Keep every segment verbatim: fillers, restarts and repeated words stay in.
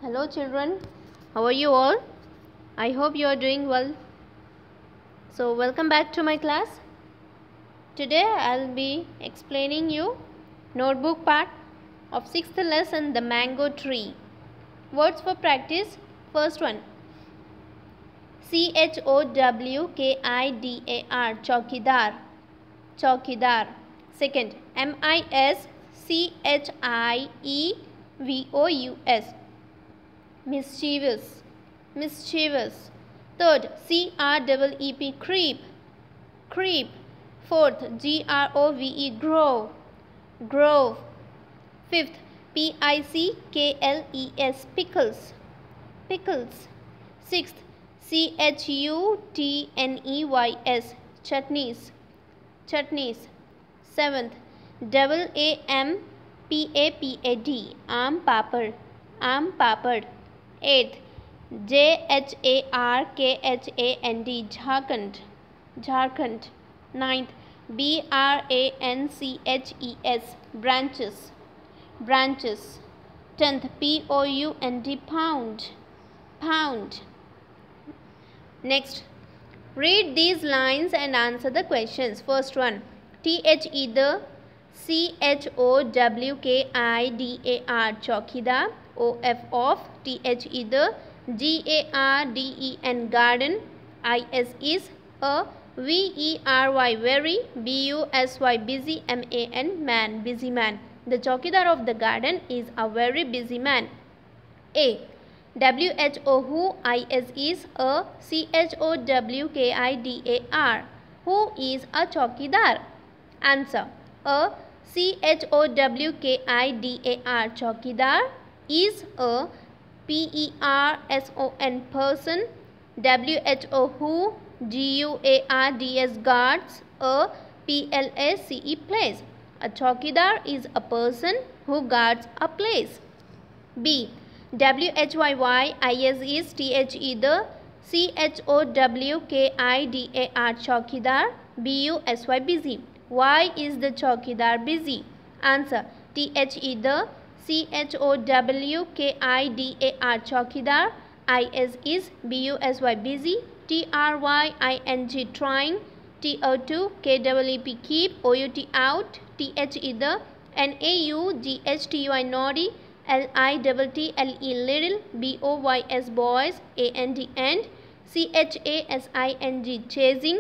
Hello children, how are you all? I hope you are doing well. So welcome back to my class. Today I'll be explaining you notebook part of sixth lesson, the mango tree. Words for practice. First one, C H O W K I D A R, Chaukidar, Chaukidar. Second, M I S C H I E V O U S, mischievous, mischievous. Third, C R E E P, creep, creep. Fourth, G R O V E, grove, grove. Fifth, P I C K L E S, pickles, pickles. Sixth, C H U T N E Y S, chutneys, chutneys. Seventh, double A M P A P A D, aam papad, aam papad. Eighth, J H A R K H A N D, Jharkhand, Jharkhand. Ninth, B R A N C H E S, branches, branches. Tenth, P O U N D, pound, pound. Next, read these lines and answer the questions. First one, T H either, C H O W K I D A R, Chaukidar. O F off, T H either, G A R D E N, garden. I S is a, V E R Y, very. B U S Y, busy. M A N, man, busy man. The Chaukidar of the garden is a very busy man. A, W H O, who. I S is a, C H O W K I D A R, who is a Chaukidar. Answer, a, C H O W K I D A R, Chaukidar is a, P E R S O N, person. W H O, who. G U A R D S, guards. A, P L A C E, place. A Chaukidar is a person who guards a place. B, W H Y Y, I S is T H either, C H O W K I D A R, Chaukidar. B U S Y, busy. Why is the Chaukidar busy? Answer, T H either, C H O W K I D A R, Chaukidar. I S is B U S Y, busy. T R Y I N G, trying. T O two, K E E P, keep. O U T, out. T H either, N A U G H T U I, naughty. L I T T L E, little. B O Y S, boys. A N D, end. C H A S I N G, chasing.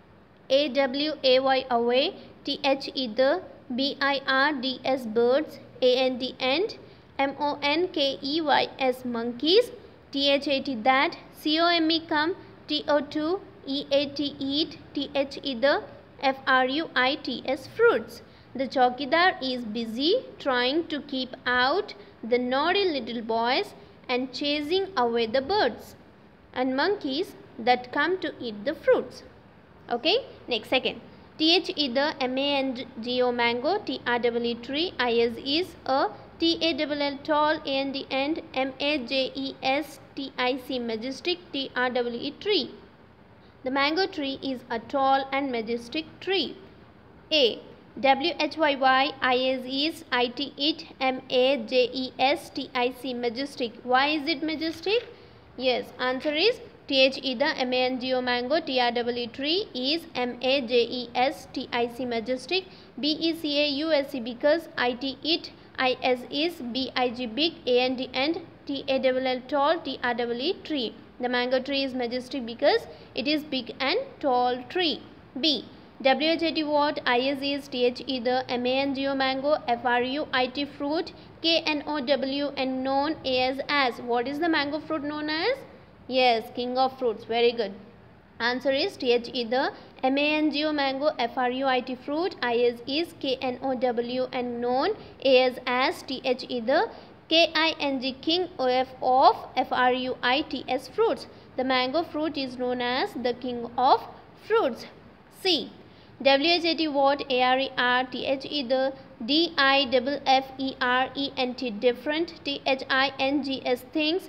A W A Y, away. T H either, B I R D S, birds. A N D, end. M O N K E Y S, monkeys. T H A T, that. C O M E, come. T O two, E A T, eat. T H either, F R U I T S, fruits. The Chaukidar is busy trying to keep out the naughty little boys and chasing away the birds and monkeys that come to eat the fruits. Okay, next, second. T H either, M A N G O, mango. T R E E, tree. I S is a, T A L L, tall. A N D, end. M A J E S T I C, majestic. T R E E, tree. The mango tree is a tall and majestic tree. A, W H Y Y, I S is I T, it. M A J E S T I C, majestic. Why is it majestic? Yes, answer is T H either, M A N G O, mango. T R E E, tree is M A J E S T I C, majestic. B E C A U S E, because. I T, it. I S is B I G, big. A N D, end. T A L L, tall. T R E E, tree. The mango tree is majestic because it is big and tall tree. B, W H A T, what. I S is T H either, M A N G O, mango. F R U I T, fruit. K N O W N, known. A S as. What is the mango fruit known as? Yes, king of fruits. Very good. Answer is T H either, M A N G O, mango. F R U I T, fruit. I S is K N O W N, known. A S as. T H either, K I N G, king. O F of. F R U I T S, fruits. The mango fruit is known as the king of fruits. C, W H A T, what. A R E R, T H either, D I F F E R E N T, different. T H I N G S, things.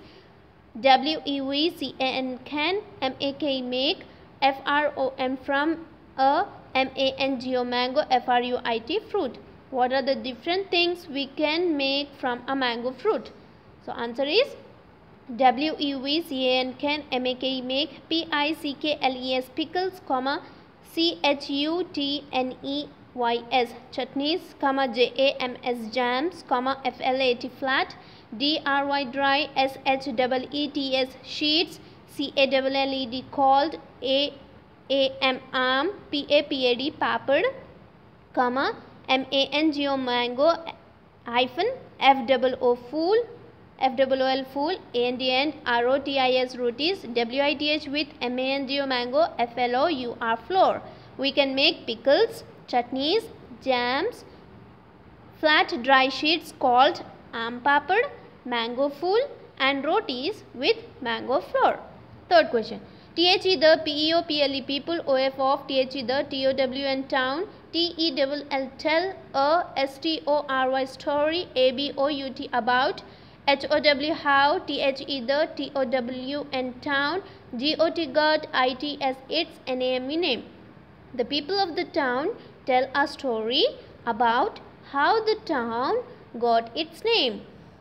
W E V C A N, can. M A K, make. F R O M, from. A, M A N G O, mango. F R U I T, fruit. What are the different things we can make from a mango fruit? So answer is W E V C A N can, M A K E make, P I C K L E S pickles, comma C H U T N E Y S chutneys, comma J A M S jams, comma F L A T flat, D R Y dry, S H E E T S sheets, C A L L E D called, A A M arm, P A P A D papad, comma M A N G O mango, hyphen F O O fool, F O O L fool, A N D and R O T I S rotis, W I T H with M A N G O mango, F L O U R floor. We can make pickles, chutneys, jams, flat dry sheets called aam papad, mango fool and rotis with mango flour. Third question. T H E the, P E O P L E people, O F of, T H E the, T O W and town, T E L L tell, A S T O R Y story, A B O U T about, H O W how, T H E the, T O W and town, G O T got, I T S its, N A M E name. The people of the town tell a story about how the town got its name.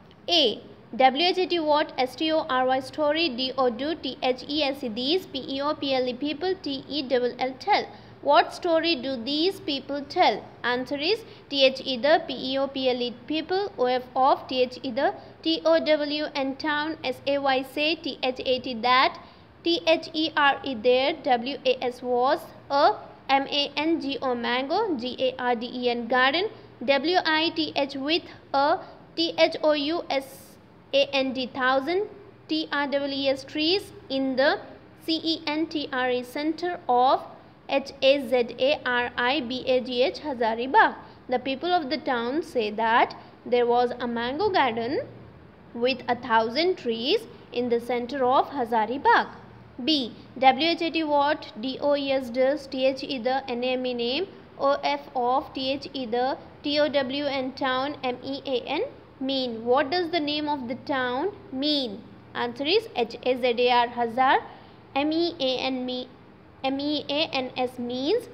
A. W H A T what, S T O R Y story, D O do, T H E S E these, P E O P L E people, T E L L tell. What story do these people tell? Answer is T H E the, P E O P L E people, O F of, T H E the, T O W and town, S A Y say, T H A T that, T H E R E there, W A S was, A, M A N G O mango, G A R D E N garden, W I T H with, A, T H O U S A N D thousand, T R E E S trees, in the, C E N T R E center of, H A Z A R I B A G H Hazaribagh. The people of the town say that there was a mango garden with a thousand trees in the center of Hazaribagh. B. W H A T what, D O E S does, T H E the, N A M E name, O F of, T H E the, T O W and town, M E A N mean. What does the name of the town mean? Answer is H A Z A R Hazar, M E A N me M E A N S means,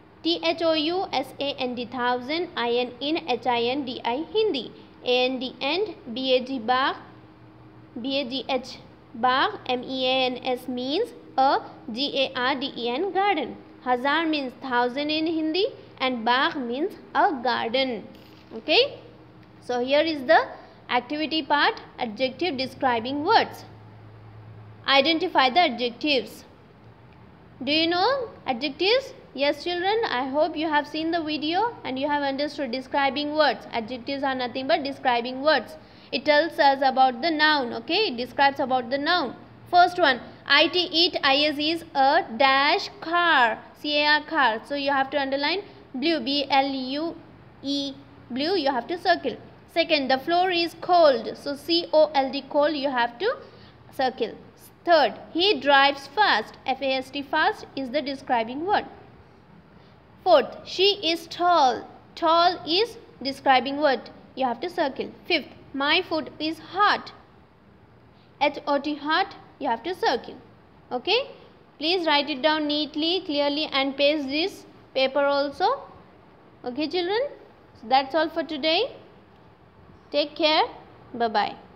T H O U S A N D thousand, I N in, H I N D I Hindi, A N D and, B A G Bagh, B A G H Bagh, M E A N S means a, G A R D E N garden. Hazar means thousand in Hindi and Bagh means a garden. Okay. So here is the activity part, adjective describing words. Identify the adjectives. Do you know adjectives? Yes children, I hope you have seen the video and you have understood describing words. Adjectives are nothing but describing words. It tells us about the noun, okay? It describes about the noun. First one, I T eat, I S is a dash car, C A R car. So you have to underline blue, B L U E, blue, you have to circle. Second, the floor is cold. So C O L D, cold, you have to circle. Third, he drives fast, F A S T, fast is the describing word. Fourth, she is tall. Tall is describing word. You have to circle. Fifth, my food is hot. H O T, hot, you have to circle. Okay. Please write it down neatly, clearly and paste this paper also. Okay children. So that's all for today. Take care. Bye-bye.